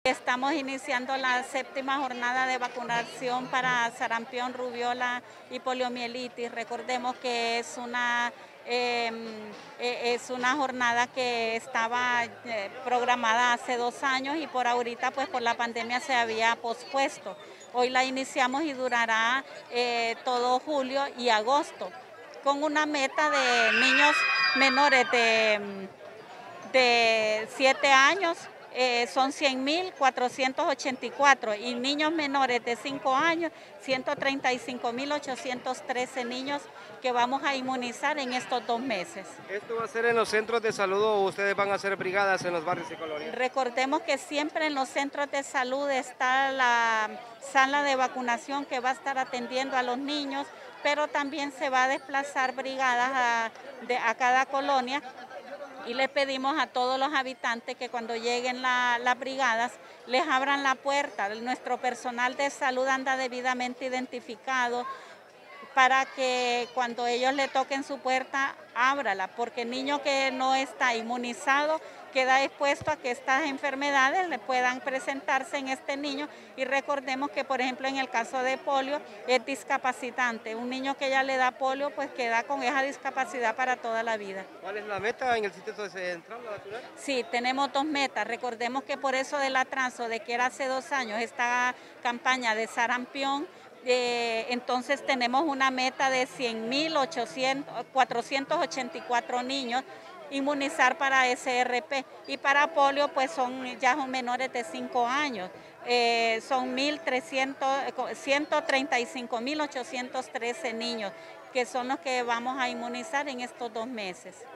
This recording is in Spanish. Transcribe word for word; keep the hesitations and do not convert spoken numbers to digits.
Estamos iniciando la séptima jornada de vacunación para sarampión, rubiola y poliomielitis. Recordemos que es una, eh, es una jornada que estaba eh, programada hace dos años y por ahorita, pues por la pandemia se había pospuesto. Hoy la iniciamos y durará eh, todo julio y agosto, con una meta de niños menores de, de siete años. Eh, son cien mil cuatrocientos ochenta y cuatro y niños menores de cinco años, ciento treinta y cinco mil ochocientos trece niños que vamos a inmunizar en estos dos meses. ¿Esto va a ser en los centros de salud o ustedes van a hacer brigadas en los barrios y colonias? Recordemos que siempre en los centros de salud está la sala de vacunación que va a estar atendiendo a los niños, pero también se va a desplazar brigadas a, de, a cada colonia. Y le pedimos a todos los habitantes que cuando lleguen la, las brigadas les abran la puerta. Nuestro personal de salud anda debidamente identificado para que cuando ellos le toquen su puerta, ábrala, porque el niño que no está inmunizado queda expuesto a que estas enfermedades le puedan presentarse en este niño. Y recordemos que, por ejemplo, en el caso de polio es discapacitante. Un niño que ya le da polio, pues queda con esa discapacidad para toda la vida. ¿Cuál es la meta en el sitio central natural? Sí, tenemos dos metas. Recordemos que por eso del atraso de que era hace dos años esta campaña de sarampión, Eh, entonces tenemos una meta de cien mil cuatrocientos ochenta y cuatro niños inmunizar para S R P, y para polio pues son ya son menores de cinco años, eh, son ciento treinta y cinco mil ochocientos trece niños que son los que vamos a inmunizar en estos dos meses.